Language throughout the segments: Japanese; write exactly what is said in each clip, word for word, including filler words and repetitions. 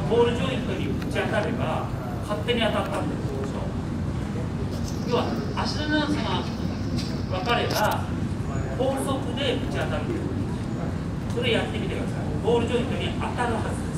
ボールジョイントにぶち当たれば勝手に当たったんです。要は足の長さが分かれば高速でぶち当たる。それやってみてください。ボールジョイントに当たるはずです。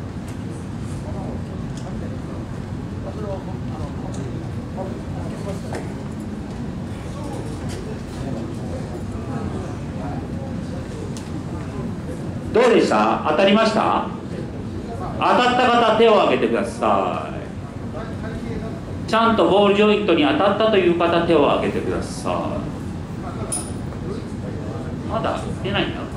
どうでした？当たりました？当たった方手を挙げてください。ちゃんとボールジョイントに当たったという方手を挙げてください。まだ出ないんだ。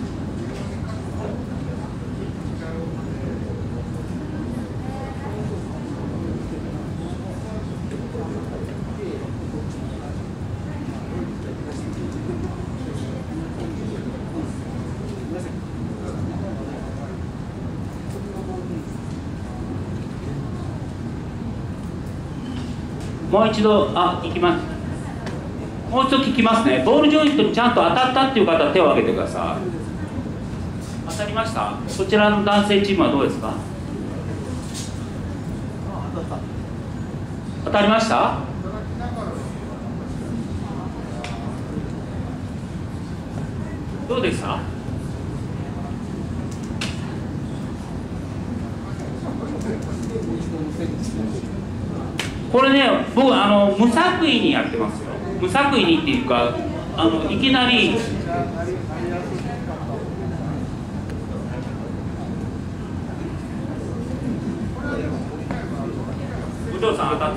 もう一度、あ、いきます。もう一度聞きますね。ボールジョイントにちゃんと当たったっていう方、手を挙げてください。当たりました？そちらの男性チームはどうですか？当たりました？どうでした？これね、僕あの無作為にやってますよ。無作為にっていうか、あのいきなり武藤さん当たった？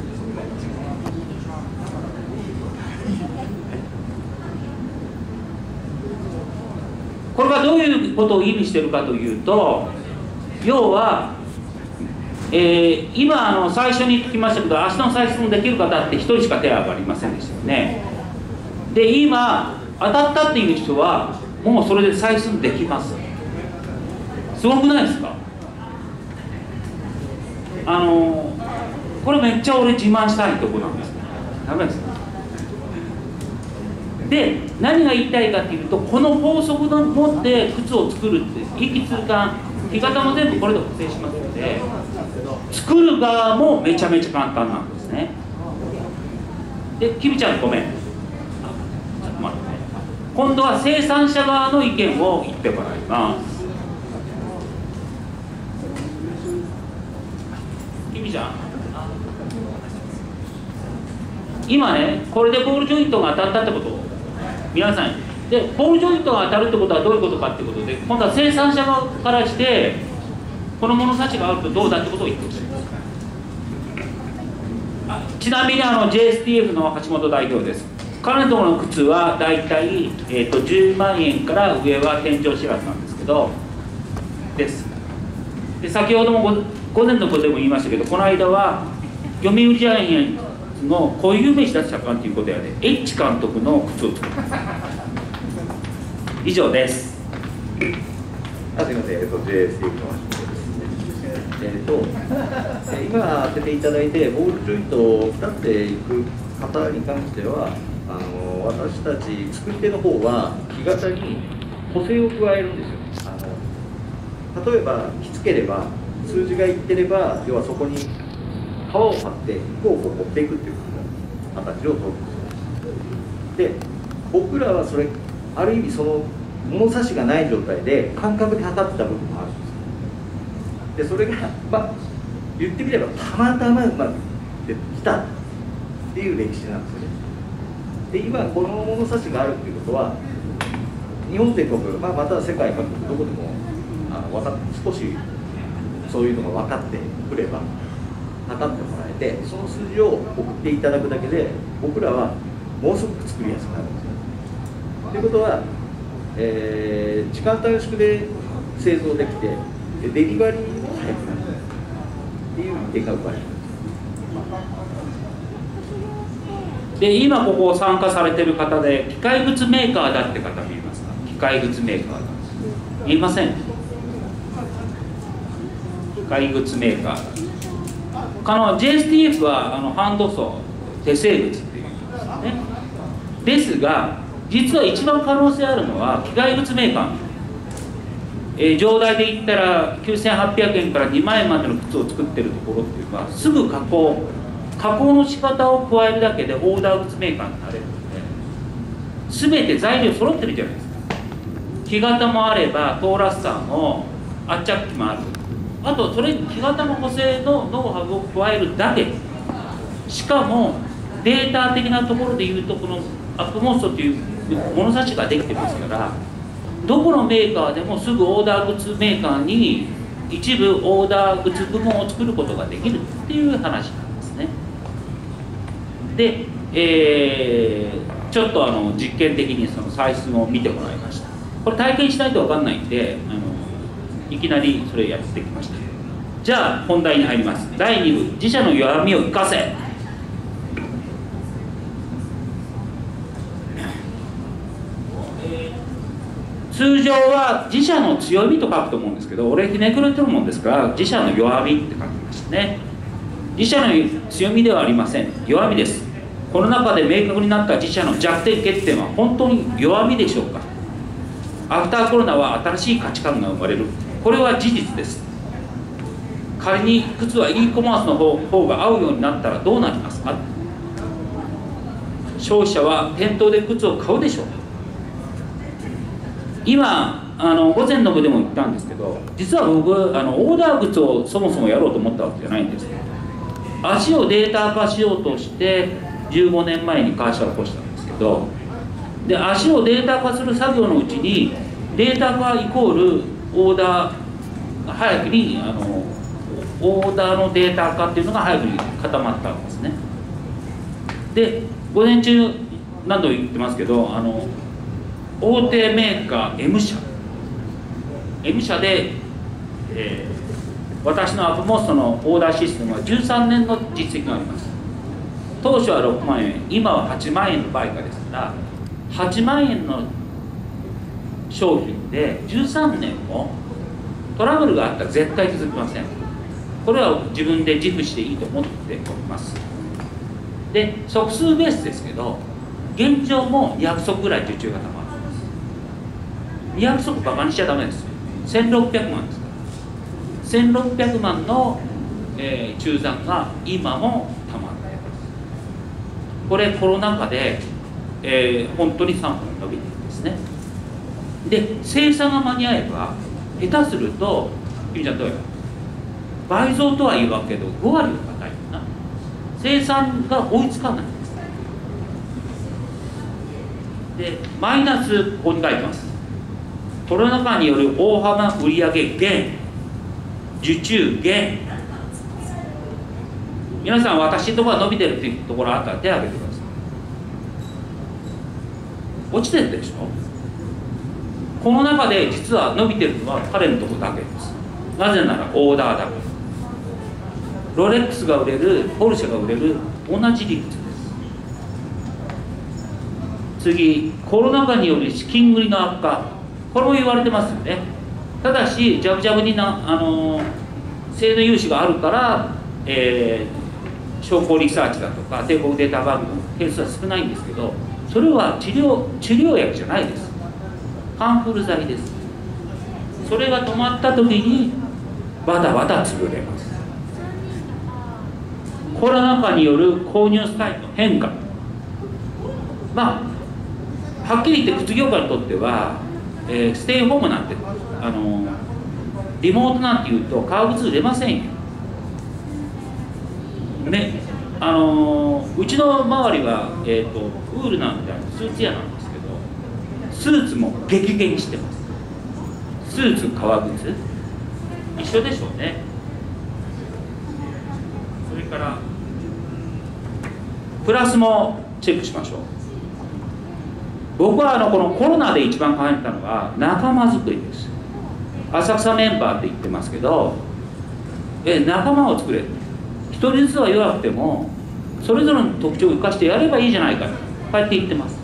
これがどういうことを意味しているかというと、要はえー、今あの最初に聞きましたけど、足の採寸できる方ってひとりしか手が挙がりませんでしたよね。で今当たったっていう人はもうそれで採寸できます。すごくないですか？あのこれめっちゃ俺自慢したいとこなんです。ダメですか？で何が言いたいかっていうと、この法則を持って靴を作るって息痛感、着方も全部これで補正しますので、作る側もめちゃめちゃ簡単なんですね。で、きみちゃんごめん。ちょっと待ってね。今度は生産者側の意見を言ってもらいます。きみちゃん。今ね、これでボールジョイントが当たったってこと、皆さんでボールジョイントが当たるってことはどういうことかっていうことで、今度は生産者側からしてこの物差しがあるとどうだってことを言ってほしい。あ、ちなみにあの ジェイエスティーエフ の橋本代表です。彼のところの靴はだいたい、えー、とじゅうまんえんから上は天井知らずなんですけどです。で先ほども午前のことでも言いましたけど、この間は読売ジャイアンツの固有名詞出したかんということやで、ね、H 監督の靴を作ります。以上です。 あ、すみません、えっと ジェイエスティーエフ の橋本です。えっと今当てていただいてボールジョイントを使っていく方に関しては、あの私たち作り手の方は木型に補正を加えるんですよ。あの例えばきつければ数字がいってれば、要はそこに皮を張って服をこう持っていくっていう形を取るんですよ。で僕らはそれある意味その物差しがない状態で感覚で測ってた部分もあるんですよ。でそれが、まあ、言ってみればたまたまうまくできたっていう歴史なんですよね。で今この物差しがあるっていうことは日本全国、まあ、または世界各国どこでもあのわか少しそういうのが分かってくれば測ってもらえて、その数字を送っていただくだけで僕らはものすごく作りやすくなるんですよ。ということは、えー、時間短縮で製造できてデリバリーも早くなるっていう意見が生まれる。 で今ここ参加されてる方で機械物メーカーだって方見えますか？機械物メーカーだ見えません？機械物メーカーあの ジェイエスティーエフ はあのハンドソー手製物っていうんですね。ですが実は一番可能性あるのは機械物メーカー。 えー、上代で言ったらきゅうせんはっぴゃくえんからにまんえんまでの靴を作ってるところっていうのは、すぐ加工加工の仕方を加えるだけでオーダー靴メーカーになれるので、全て材料揃ってるじゃないですか。木型もあればトーラスターも圧着機もある。あとそれに木型の補正のノウハウを加えるだけ。しかもデータ的なところでいうと、このアップモストという物差しができてますから、どこのメーカーでもすぐオーダー靴メーカーに一部オーダー靴部門を作ることができるっていう話なんですね。で、えー、ちょっとあの実験的にその採寸を見てもらいました。これ体験しないと分かんないんで、あのいきなりそれやってきました。じゃあ本題に入ります。だいに部、自社の弱みを生かせ。通常は自社の強みと書くと思うんですけど、俺ひねくれてるもんですから自社の弱みって書きましたね。自社の強みではありません、弱みです。この中で明確になった自社の弱点欠点は本当に弱みでしょうか。アフターコロナは新しい価値観が生まれる、これは事実です。仮に靴は e コマースの方方が合うようになったらどうなりますか。消費者は店頭で靴を買うでしょうか。今あの午前の部でも言ったんですけど、実は僕あのオーダー靴をそもそもやろうと思ったわけじゃないんです。足をデータ化しようとしてじゅうごねんまえに会社を起こしたんですけど、で足をデータ化する作業のうちにデータ化イコールオーダー早くにあのオーダーのデータ化っていうのが早くに固まったんですね。で午前中何度も言ってますけど、あの大手メーカー M 社 M 社で、えー、私のアップモストのオーダーシステムはじゅうさんねんの実績があります。当初はろくまんえん、今ははちまんえんの売価ですから、はちまんえんの商品でじゅうさんねんもトラブルがあったら絶対気づきません。これは自分で自負していいと思っております。で足数ベースですけど、現状もにひゃくそくぐらい受注がたまる。にひゃくそくバカにしちゃダメです。せんろっぴゃくまんですから。せんろっぴゃくまんの、えー、中残が今もたまっています。これコロナ禍で、えー、本当にさんぼん伸びているんですね。で生産が間に合えば下手するとゆみちゃんどうや倍増とは言うわけどごわりは高いな。生産が追いつかないんです。でマイナスここに書いてます。コロナ禍による大幅売上減、受注減。皆さん私のところが伸びてるっていうところあったら手を挙げてください。落ちてるでしょ。この中で実は伸びてるのは彼のところだけです。なぜならオーダーだから。ロレックスが売れる、ポルシェが売れる、同じ理屈です。次、コロナ禍による資金繰りの悪化、これも言われてますよね。ただしジャブジャブになあの制度融資があるから、えー、商工リサーチだとか帝国データバンクの件数は少ないんですけど、それは治療治療薬じゃないです。カンフル剤です。それが止まった時にバタバタ潰れます。コロナ禍による購入スタイルの変化、まあはっきり言って靴業界にとっては、えー、ステイホームなんてあのリモートなんていうと革靴売れませんよ。ね、あのうちの周りは、えーと、ウールなんてスーツ屋なんですけど、スーツも激減にしてます。スーツ革靴一緒でしょうね。それからプラスもチェックしましょう。僕はあのこのコロナで一番感じたのは仲間づくりです。浅草メンバーって言ってますけど、え仲間を作れる。一人ずつは弱くてもそれぞれの特徴を生かしてやればいいじゃないかとこうやって言ってます。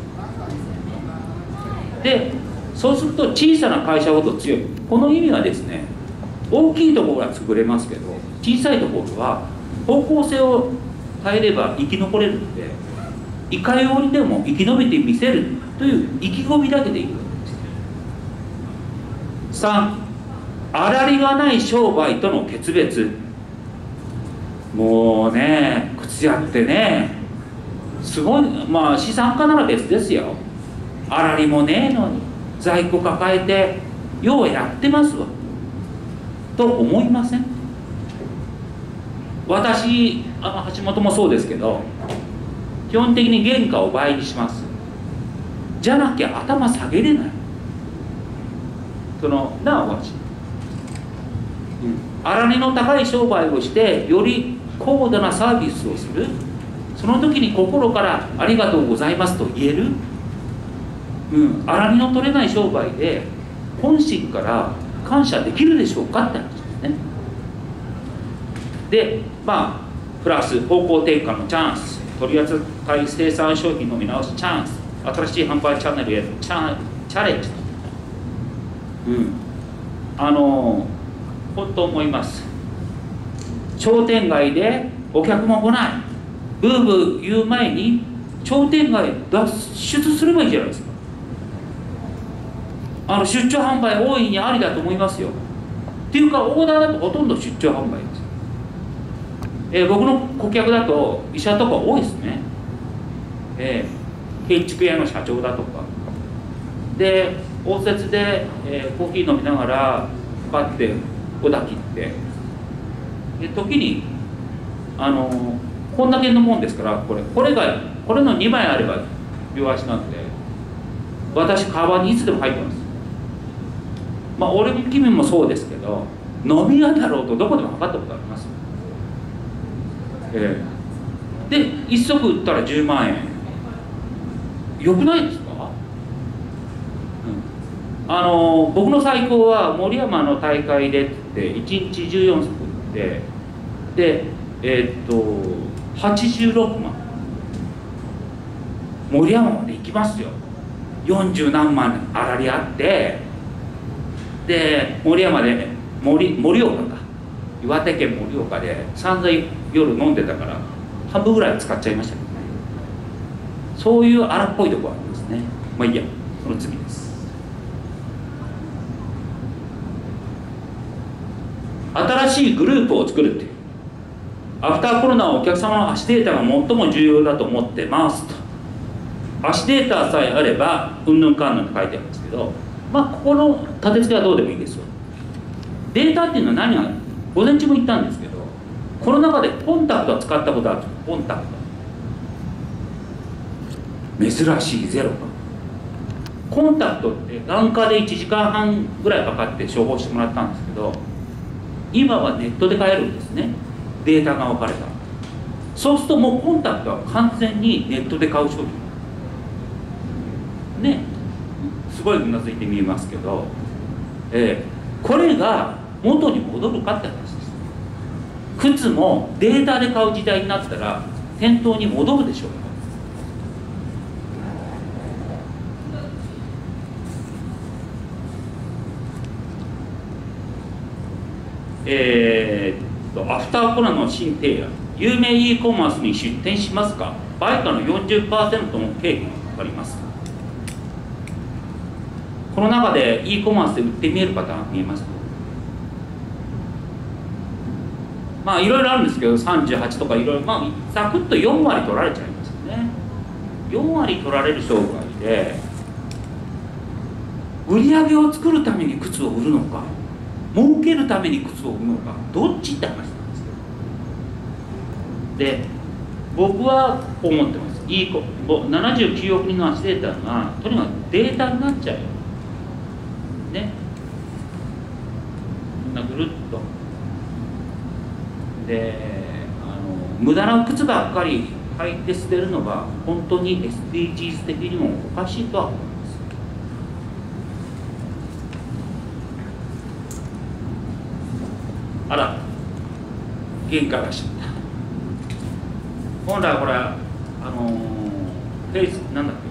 でそうすると小さな会社ほど強い。この意味はですね、大きいところは作れますけど小さいところは方向性を変えれば生き残れるので、いかようにでも生き延びてみせるという意気込みだけでいいわけです。さん、 粗利がない商売との決別。もうね、靴屋ってね、すごい、まあ資産家なら別ですよ。粗利もねえのに在庫抱えてようやってますわと思いません？私、あの橋本もそうですけど、基本的に原価を倍にします。じゃなきゃ頭下げれない。そのなおわし、粗利の高い商売をしてより高度なサービスをする、その時に心からありがとうございますと言える、うん、粗利の取れない商売で本心から感謝できるでしょうかって話ですね。で、まあプラス方向転換のチャンス、取扱生産商品の見直しチャンス、新しい販売チャンネルへのチャチャレンジと、うん、あの本当思います。商店街でお客も来ない、ブーブー言う前に商店街脱出すればいいじゃないですか。あの出張販売大いにありだと思いますよ。っていうかオーダーだとほとんど出張販売です。えー、僕の顧客だと医者とか多いですね。えー、建築屋の社長だとかで、応接で、えー、コーヒー飲みながらパッておだ切って、で時にあのー、こんだけのもんですから、これこれがこれのにまいあれば両足なんで、私カバンにいつでも入ってます。まあ俺も君もそうですけど、飲み屋だろうとどこでも測ったことあります。えー、で一足売ったらじゅうまんえん、よくないですか？うん、あの僕の最高は森山の大会でっていちにちじゅうよんさく売ってで、えー、っとはちじゅうろくまん、森山まで行きますよ。よんじゅうなんまん粗利あって、で森山で森盛岡か岩手県盛岡で散々夜飲んでたから半分ぐらい使っちゃいましたけどね。そういう荒っぽいところありますね。まあいいや、その次です。新しいグループを作るっていう、アフターコロナはお客様の足データが最も重要だと思ってますと。足データさえあればうんぬんかんぬんって書いてあるんですけど、まあここの立て付けはどうでもいいですよ。データっていうのは何が、午前中も言ったんですけど、この中でコンタクトは使ったことある。コンタクト珍しいゼロか。コンタクトって眼科でいちじかんはんぐらいかかって処方してもらったんですけど、今はネットで買えるんですね。データが分かれた。そうするともうコンタクトは完全にネットで買う商品ね。すごいうなずいて見えますけど、えー、これが元に戻るかって話です。靴もデータで買う時代になったら店頭に戻るでしょうか。えー、っとアフターコロナの新提案、有名 e コマースに出店しますか。売価の よんじゅっパーセント の経費がかかります。この中で e コマースで売ってみえる方見えますか。まあいろいろあるんですけど、さんじゅうはちとかいろいろ、まあざくっとよんわり取られちゃいますよね。よんわり取られる商売で、売り上げを作るために靴を売るのか、儲けるために靴を売るのか、どっちって話なんですよ。で、僕はこう思ってます。いい子ななじゅうきゅうおくにんの足データがとにかくデータになっちゃうよね。みんなぐるっとで、あの無駄な靴ばっかり履いて捨てるのは本当に エスディージーズ 的にもおかしいとは思います。あら、原価がしちゃった。本来これあのフェイスなんだっ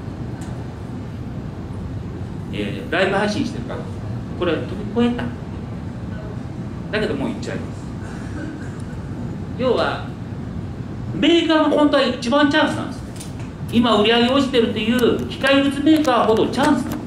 け、えー、ライブ配信してるからこれ飛び越えた。だけどもう言っちゃいます。要はメーカーが本当は一番チャンスなんです。今売り上げ落ちてるという機械物メーカーほどチャンスなんです。